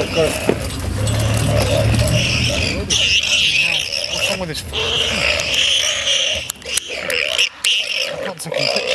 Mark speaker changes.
Speaker 1: Go. What's wrong with this? I can't take a picture.